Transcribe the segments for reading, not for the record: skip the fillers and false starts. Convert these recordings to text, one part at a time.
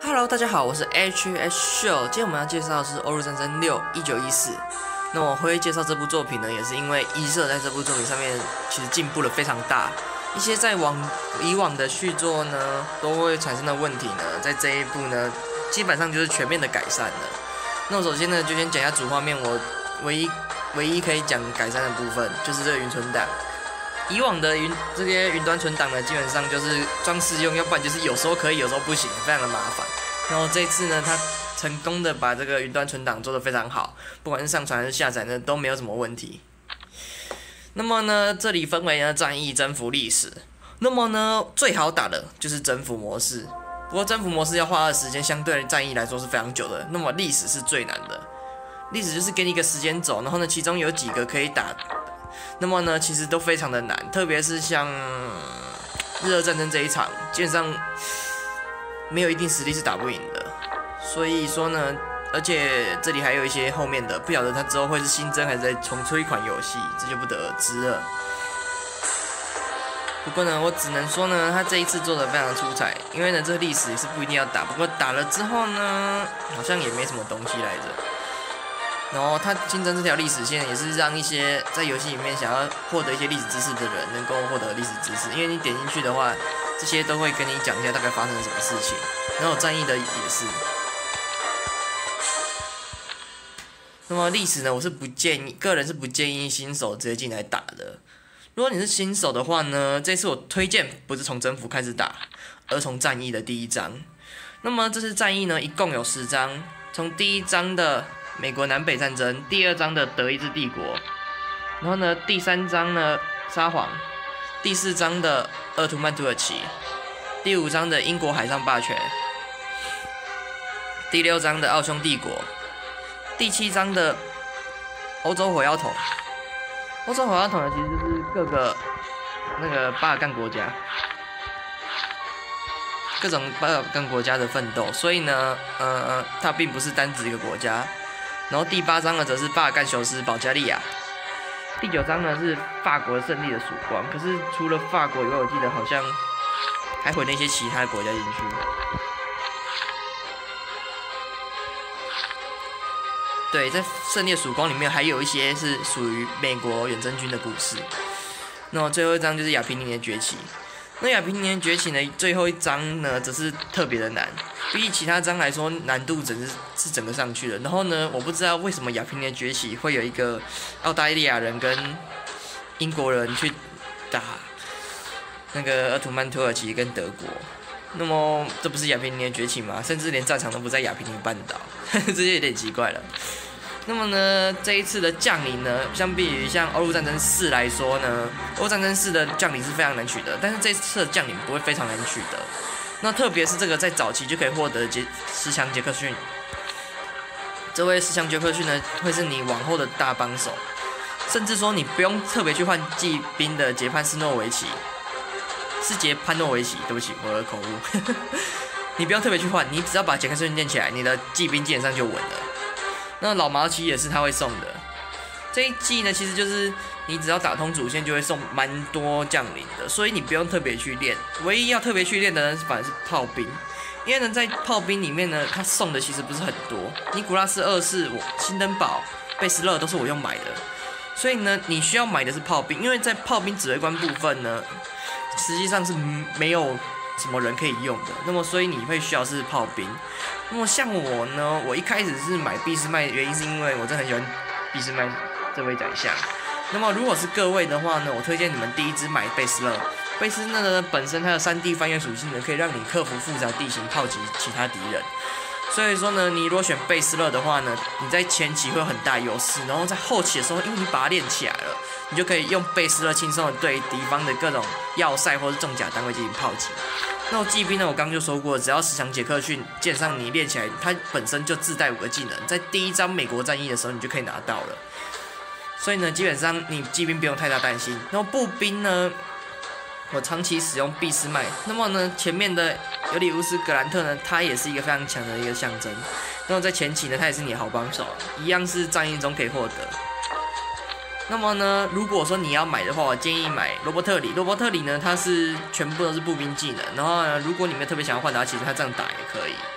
Hello， 大家好，我是 HS Show。今天我们要介绍的是《欧陆战争6》1914。那我会介绍这部作品呢，也是因为一社在这部作品上面其实进步了非常大。一些以往的续作呢，都会产生的问题呢，在这一部呢，基本上就是全面的改善了。那我首先呢，就先讲一下主画面，我唯一可以讲改善的部分，就是这个云存档。以往的这些云端存档呢，基本上就是装饰用，要不然就是有时候可以，有时候不行，非常的麻烦。然后这一次呢，它成功的把这个云端存档做得非常好，不管是上传还是下载呢，都没有什么问题。那么呢，这里分为呢战役、征服、历史。那么呢，最好打的就是征服模式，不过征服模式要花的时间相对战役来说是非常久的。那么历史是最难的，历史就是给你一个时间轴，然后呢，其中有几个可以打。那么呢，其实都非常的难，特别是像日俄战争这一场，基本上没有一定实力是打不赢的。所以说呢，而且这里还有一些后面的，不晓得它之后会是新增还是再重出一款游戏，这就不得而知了。不过呢，我只能说呢，他这一次做的非常出彩，因为呢，这个历史也是不一定要打，不过打了之后呢，好像也没什么东西来着。然后它新增这条历史线，也是让一些在游戏里面想要获得一些历史知识的人能够获得历史知识，因为你点进去的话，这些都会跟你讲一下大概发生了什么事情。然后战役的也是。那么历史呢，我是个人是不建议新手直接进来打的。如果你是新手的话呢，这次我推荐不是从征服开始打，而从战役的第一章。那么这次战役呢，一共有10章，从第一章的美国南北战争，第2章的德意志帝国，然后呢，第3章呢沙皇，第4章的鄂图曼土耳其，第5章的英国海上霸权，第6章的奥匈帝国，第7章的欧洲火药桶。欧洲火药桶呢，其实就是各个巴尔干国家，各种巴尔干国家的奋斗，所以呢，它并不是单指一个国家。然后第8章呢，则是巴尔干修斯、保加利亚。第9章呢是法国胜利的曙光，可是除了法国以外，我记得好像还混了一些其他国家进去。对，在胜利的曙光里面，还有一些是属于美国远征军的故事。那么最后一章就是亚平宁的崛起。那亚平宁崛起呢，最后一章呢，则是特别的难。比起其他章来说，难度是整个上去了。然后呢，我不知道为什么亚平宁崛起会有一个澳大利亚人跟英国人去打那个鄂图曼土耳其跟德国。那么这不是亚平宁崛起吗？甚至连战场都不在亚平宁半岛，这就有点奇怪了。那么呢，这一次的将领呢，相比于像欧陆战争4来说呢，欧陆战争4的将领是非常难取得，但是这次的将领不会非常难取得。那特别是这个在早期就可以获得石强杰克逊，这位石强杰克逊呢，会是你往后的大帮手，甚至说你不用特别去换骑兵的杰潘斯诺维奇，是杰潘诺维奇，对不起，我的口误，你不用特别去换，你只要把杰克逊练起来，你的骑兵基本上就稳了。那老毛奇也是他会送的。这一季呢，其实就是你只要打通主线，就会送蛮多将领的，所以你不用特别去练。唯一要特别去练的呢，反而是炮兵，因为呢，在炮兵里面呢，他送的其实不是很多。尼古拉斯2世、辛登堡、贝斯勒都是我用买的，所以呢，你需要买的是炮兵，因为在炮兵指挥官部分呢，实际上是没有什么人可以用的。那么，所以你会需要是炮兵。那么像我呢，我一开始是买俾斯麦，原因是因为我真的很喜欢俾斯麦这位宰相。那么如果是各位的话呢，我推荐你们第一支买贝斯勒。贝斯勒呢本身它的3D 翻越属性呢，可以让你克服复杂地形，炮击其他敌人。所以说呢，你如果选贝斯勒的话呢，你在前期会有很大优势，然后在后期的时候，因为你把它练起来了，你就可以用贝斯勒轻松的对敌方的各种要塞或是重甲单位进行炮击。那我骑兵呢，我刚刚就说过，只要石强杰克逊剑上你练起来，它本身就自带5个技能，在第1章美国战役的时候你就可以拿到了。所以呢，基本上你骑兵不用太大担心。然后步兵呢，我长期使用俾斯麦。那么呢，前面的尤里乌斯·格兰特呢，他也是一个非常强的一个象征。那么在前期呢，他也是你的好帮手，一样是战役中可以获得。那么呢，如果说你要买的话，我建议买罗伯特里。罗伯特里呢，它是全部都是步兵技能。然后呢，如果你们特别想要换的话，其实它这样打也可以。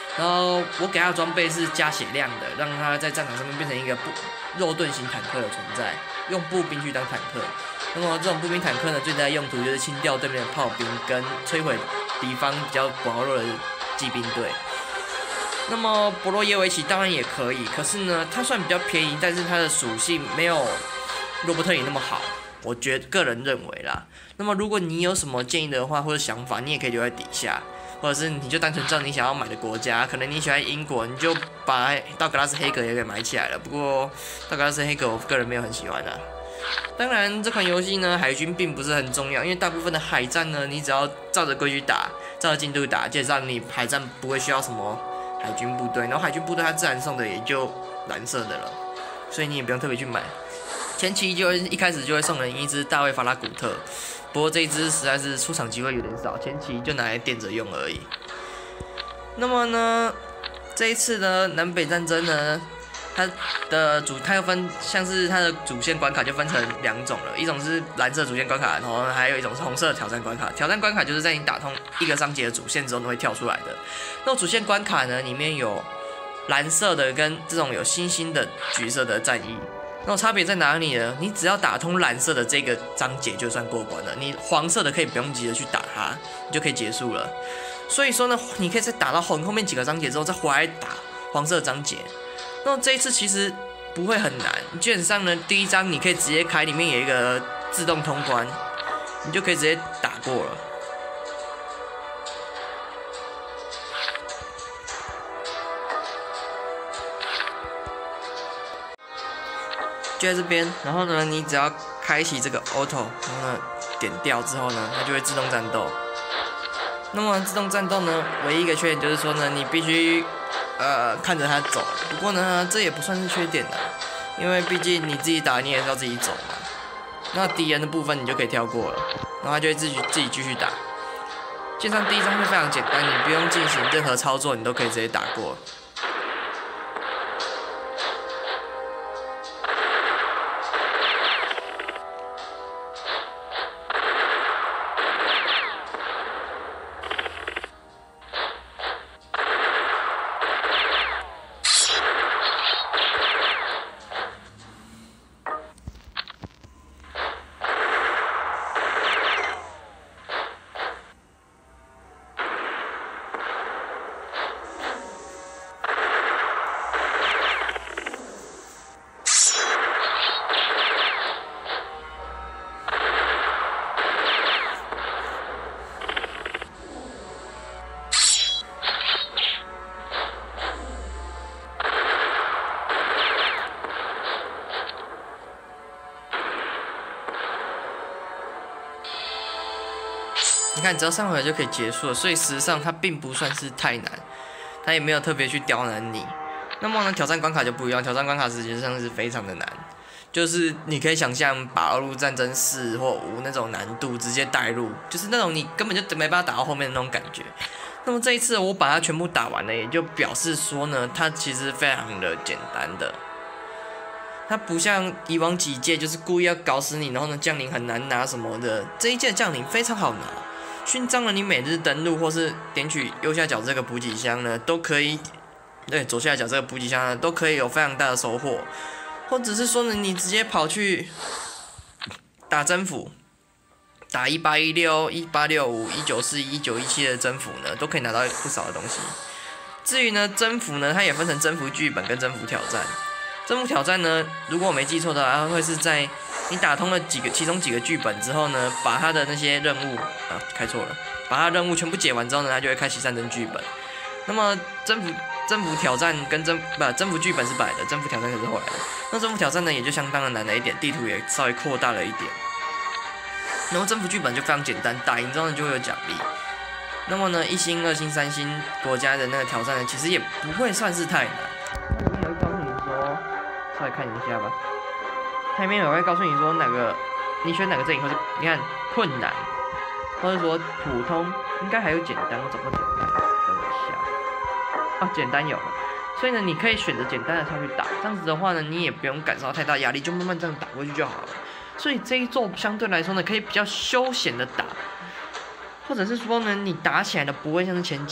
然后我给他的装备是加血量的，让他在战场上面变成一个肉盾型坦克的存在，用步兵去当坦克。那么这种步兵坦克呢，最大的用途就是清掉对面的炮兵，跟摧毁敌方比较薄弱的骑兵队。那么博洛耶维奇当然也可以，可是呢，它虽然比较便宜，但是它的属性没有罗伯特里那么好，我个人认为啦。那么如果你有什么建议的话或者想法，你也可以留在底下，或者是你就单纯知道你想要买的国家，可能你喜欢英国，你就把道格拉斯黑格也给买起来了。不过道格拉斯黑格我个人没有很喜欢啦。当然，这款游戏呢，海军并不是很重要，因为大部分的海战呢，你只要照着规矩打，照着进度打，基本上你海战不会需要什么海军部队，然后海军部队它自然送的也就蓝色的了，所以你也不用特别去买。前期就一开始就会送人一只大卫法拉古特，不过这一只实在是出场机会有点少，前期就拿来垫着用而已。那么呢，这一次的南北战争呢，它又分像是它的主线关卡就分成2种了，一种是蓝色主线关卡，然后还有一种是红色的挑战关卡。挑战关卡就是在你打通一个章节的主线之后会跳出来的。那主线关卡呢，里面有蓝色的跟这种有星星的橘色的战役。那差别在哪里呢？你只要打通蓝色的这个章节就算过关了，你黄色的可以不用急着去打它，你就可以结束了。所以说呢，你可以在打到后面几个章节之后再回来打黄色的章节。那这一次其实不会很难，基本上呢，第一章你可以直接开，里面有一个自动通关，你就可以直接打过了。就在这边，然后呢，你只要开启这个 auto， 然后呢点掉之后呢，它就会自动战斗。那么自动战斗呢，唯一一个缺点就是说呢，你必须看着它走。不过呢，这也不算是缺点的，因为毕竟你自己打，你也是要自己走嘛。那敌人的部分你就可以跳过了，然后它就会自己继续打。基本上第一章是非常简单，你不用进行任何操作，你都可以直接打过。你看，只要上回就可以结束了，所以事实上它并不算是太难，它也没有特别去刁难你。那么呢，挑战关卡就不一样，挑战关卡实际上是非常的难，就是你可以想象把俄乌战争4或5那种难度直接带入，就是那种你根本就没办法打到后面的那种感觉。那么这一次我把它全部打完了，也就表示说呢，它其实非常的简单的。它不像以往几届就是故意要搞死你，然后呢将领很难拿什么的，这一届将领非常好拿。勋章呢，你每日登录或是点取右下角这个补给箱呢，都可以，对，左下角这个补给箱呢，都可以有非常大的收获。或者是说呢，你直接跑去打征服，打1816、1865、1941、1917的征服呢，都可以拿到不少的东西。至于呢，征服呢，它也分成征服剧本跟征服挑战。征服挑战呢，如果我没记错的话，它会是在你打通了其中几个剧本之后呢，把它的那些任务开错了，把它任务全部解完之后呢，它就会开启战争剧本。那么征服挑战跟征服剧本是摆的，征服挑战可是后来的。那征服挑战呢，也就相当的难了一点，地图也稍微扩大了一点。然后征服剧本就非常简单，打赢之后呢就会有奖励。那么呢，1星、2星、3星国家的那个挑战呢，其实也不会算是太难。它里面也会告诉你说，稍微看一下吧。它里面也会告诉你说你选哪个阵营，或者你看困难，或者说普通，应该还有简单，我找不到简单，等我一下。简单有了。所以呢，你可以选择简单的下去打，这样子的话呢，你也不用感受到太大压力，就慢慢这样打过去就好了。所以这一座相对来说呢，可以比较休闲的打，或者是说呢，你打起来的不会像是前几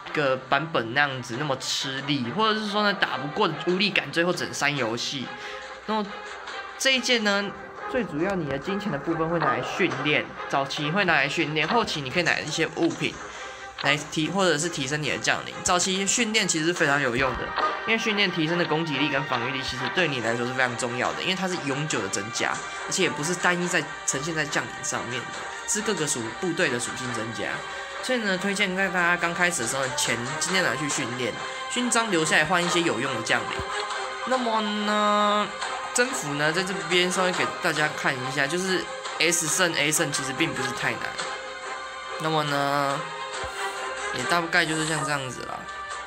个版本那样子那么吃力，或者是说呢打不过的无力感，最后整删游戏。然后这一届呢，最主要你的金钱的部分会拿来训练，早期会拿来训练，后期你可以拿一些物品来或者是提升你的将领。早期训练其实是非常有用的，因为训练提升的攻击力跟防御力，其实对你来说是非常重要的，因为它是永久的增加，而且也不是单一呈现在将领上面的，是各个部队的属性增加。所以呢，推荐在大家刚开始的时候，今天拿去训练，勋章留下来换一些有用的将领。那么呢，征服呢，在这边稍微给大家看一下，就是 S 胜 A 胜其实并不是太难。那么呢，也大概就是像这样子啦，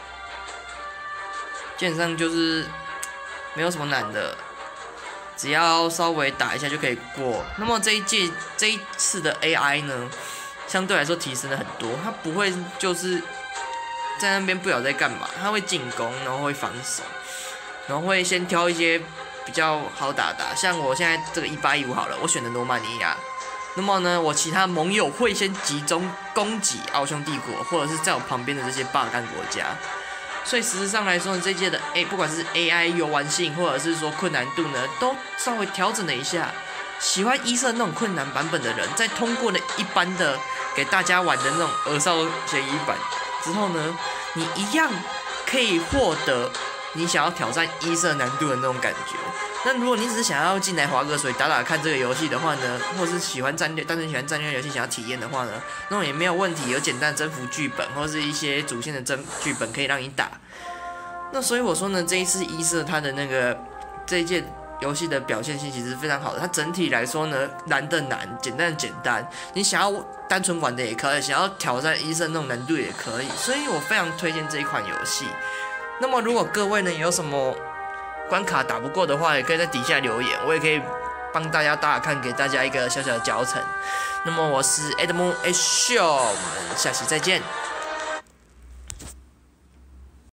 基本上就是没有什么难的，只要稍微打一下就可以过。那么这一次的 AI 呢，相对来说提升了很多，它不会就是在那边不晓得在干嘛，它会进攻，然后会防守，然后会先挑一些比较好打，像我现在这个1815好了，我选的罗马尼亚。那么呢，我其他盟友会先集中攻击奥匈帝国，或者是在我旁边的这些霸干国家。所以实质上来说呢，这届的不管是 AI 游玩性，或者是说困难度呢，都稍微调整了一下。喜欢1色那种困难版本的人，在通过了一般的给大家玩的那种儿少嫌疑版之后呢，你一样可以获得你想要挑战1色难度的那种感觉。那如果你只是想要进来划个水打打看这个游戏的话呢，或者是喜欢单纯喜欢战略游戏想要体验的话呢，那种也没有问题，有简单的征服剧本或是一些主线的剧本可以让你打。那所以我说呢，这一次1色它的那个这一届游戏的表现性其实是非常好的，它整体来说呢，难的难，简单的简单，你想要单纯玩的也可以，想要挑战1色那种难度也可以，所以我非常推荐这一款游戏。那么如果各位呢有什么关卡打不过的话，也可以在底下留言，我也可以帮大家打打看，给大家一个小小的教程。那么我是 Edmond Show，我们下期再见。